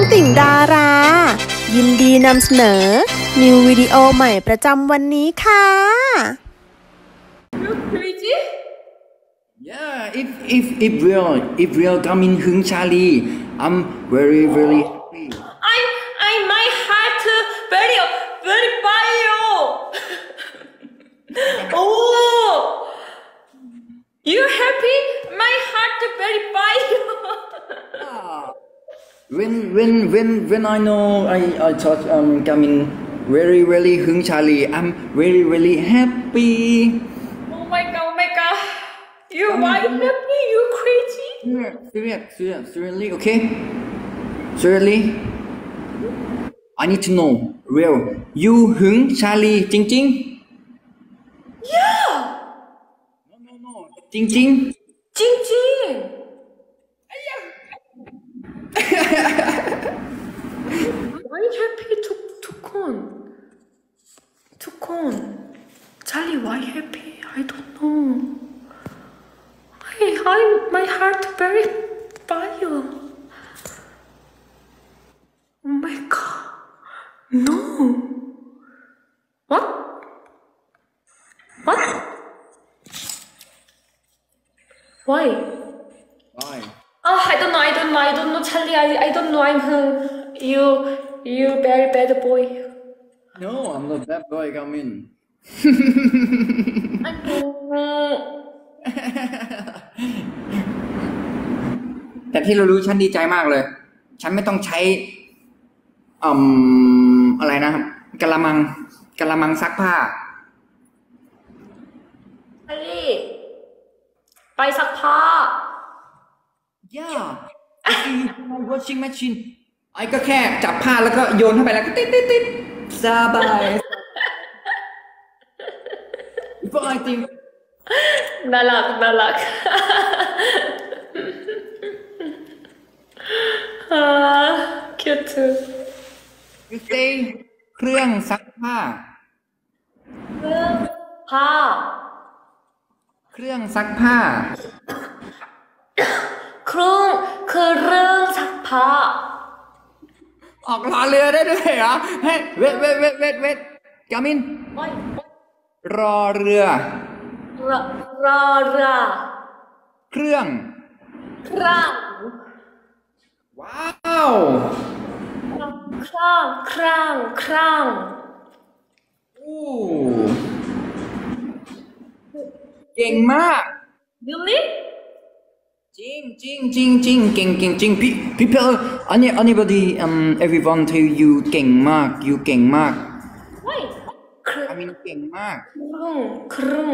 ติ่งดารายินดีนำเสนอนิววิดีโอใหม่ประจำวันนี้ค่ะ Crazy? Yeah, if we'll come in Hung Charlie, I'm very happy. I my heart very fire. Oh, you happy? My heart very fire. When I know I thought coming very Hung Charlie, I'm very happy. Oh my god. You why happy? You crazy? Seriously, okay? Seriously? I need to know, real. You Hung Charlie จริง Yeah. No. จริง Why happyทุกคน Charlie why happy? I don't know. My heart very fire. Oh my god. No. What? Why? Why? Oh, I don't know, Charlie. I don't know. I'm you very bad boy. No, I'm not that boy, come in. I don't know. แต่ที่เรารู้ฉันดีใจมากเลย ฉันไม่ต้องใช้อะไรนะกะละมังซักผ้า Charlie ไปซักผ้า Yeah I see you do my washing machine ไอ้ก็แค่จับผ้าแล้วก็โยนเข้าไปแล้วก็ติดสบาย But I think น่ารัก cute. you say เครื่องซักผ้าเครื่องซักผ้า ออกรอเรือได้ด้วยเหรอเฮ้ยเวทกามินรอเรือเครื่องว้าวครั้งโอ้เก่งมาก Really? จริงเก่งจริง people anybody everyone tell you เก่งมาก Why? I mean เก่งมากครึ่ง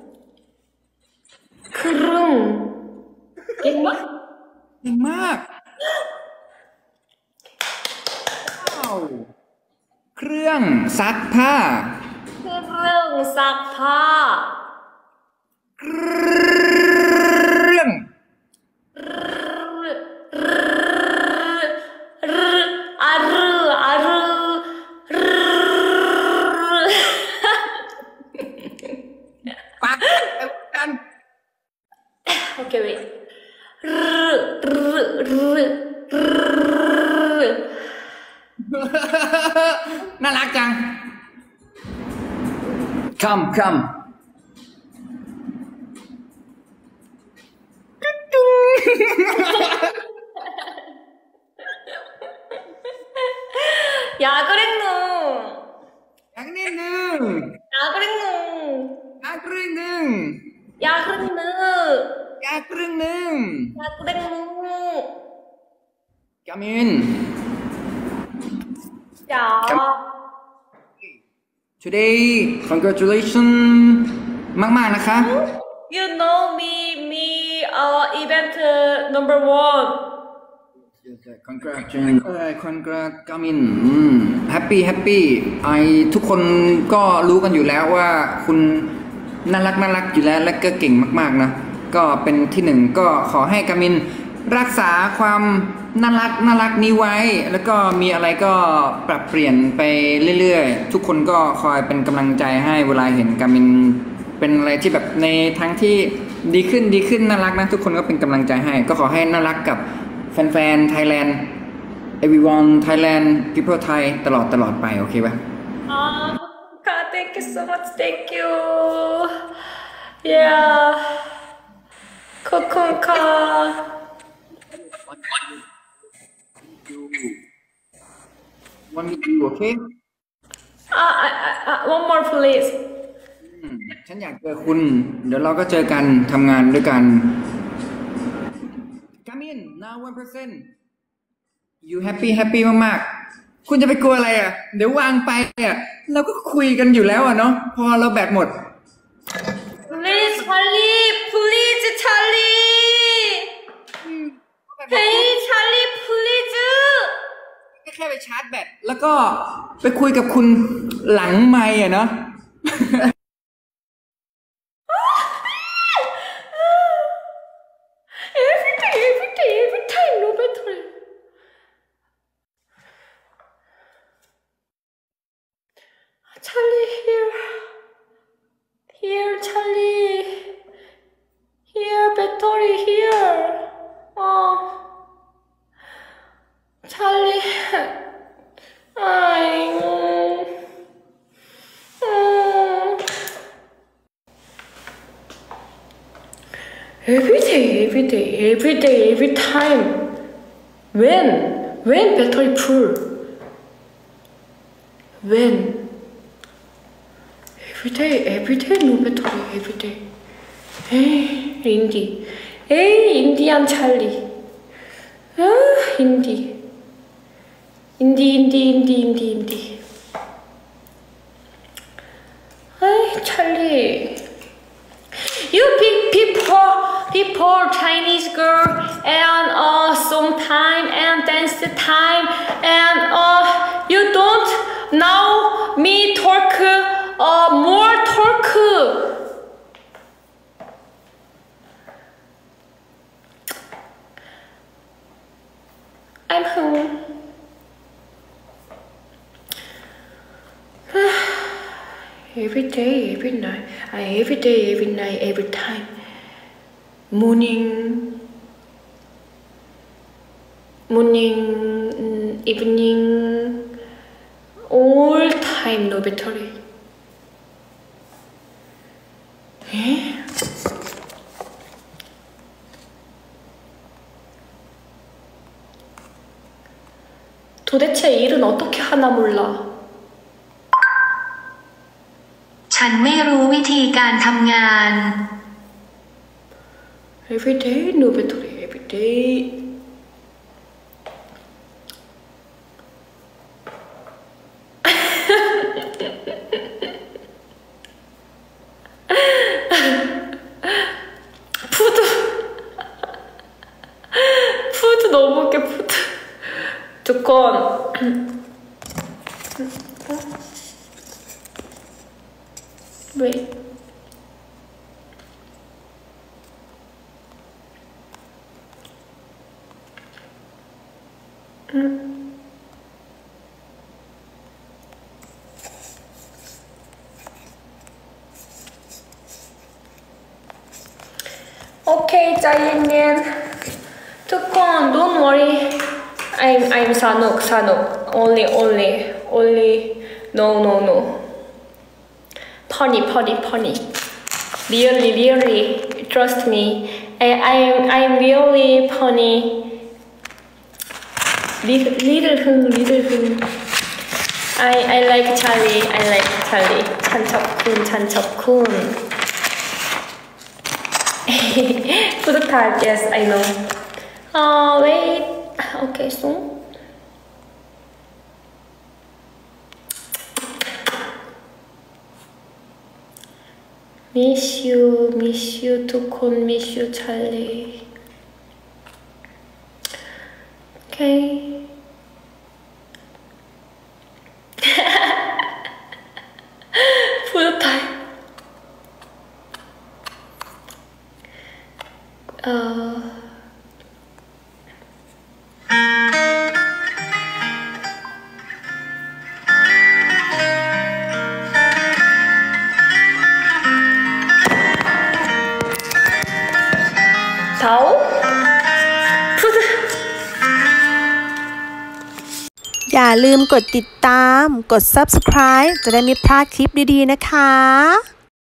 เก่งมากว้าวเครื่องซักผ้าเครื่อง ปักกัน Okay, wait. น่ารักจัง come อย่าก็เร่งหนูอย่างนิดนึงอย่าก็เร่งหนูอย่าครึ่งหนึ่งอย่าครึ่งหนูอย่าครึ่งหนึ่งอย่าก็เร่งหนูกามินอย่า today congratulations มากนะคะ You know me event number 1. congrats กามินhappy ทุกคนก็รู้กันอยู่แล้วว่าคุณน่ารักอยู่แล้วและก็เก่งมากๆนะก็เป็นที่หนึ่งก็ขอให้กามินรักษาความน่ารักนี้ไว้แล้วก็มีอะไรก็ปรับเปลี่ยนไปเรื่อยๆทุกคนก็คอยเป็นกำลังใจให้เวลาเห็นกามินเป็นอะไรที่แบบในทางที่ดีขึ้นน่ารักนะทุกคนก็เป็นกำลังใจให้ก็ขอให้น่ารักกับแฟนๆไทยแลนด์ everyone Thailand people Thai ตลอดไปโอเคปะ thank you so much. Thank you. Yeah. 코쿤카. one with you โอเค One more, please. ฉันอยากเจอคุณ เดี๋ยวเราก็เจอกันทำงานด้วยกัน Come in now 1% you happy มากๆ คุณจะไปกลัวอะไรอ่ะ เดี๋ยววางไปอ่ะเราก็คุยกันอยู่แล้วอ่ะเนาะพอเราแบตหมด Please, Charlie. Please, Charlie. Hey, Charlie, please. แค่ไปชาร์จแบตแล้วก็ไปคุยกับคุณหลังไมค์อ่ะเนาะ Every time, no better. Charlie, here, Charlie. Here, battery, here. Charlie. Every day, every time. When battery full? When? Every day, no battery, every day. Hey, Indian Charlie. Indy. Hey, Charlie. You people, Chinese girl, and song time and dance time, and you don't know me talk more talk. I'm home. Every day, every night, every time. Morning, evening, all time no battery. 도대체 일은 어떻게 하나 몰라. ฉันไม่รู้วิธีการทำงาน Every day, no battery, every day. 푸드 너무 웃겨, 푸드. 두건. Wait. Okay, Giant. 두건, don't worry. I'm Sanuk. Only. No. Funny. Really. Trust me. I'm really funny. Little Hun. I like Charlie. 찬첩군. Food type, yes, I know. Wait. Okay, so. Miss you, 두콘, miss you, Charlie. Okay. Food type. 다오? 푸드. อย่าลืมกดติดตาม กด subscribe จะได้ไม่พลาดคลิปดีๆนะคะ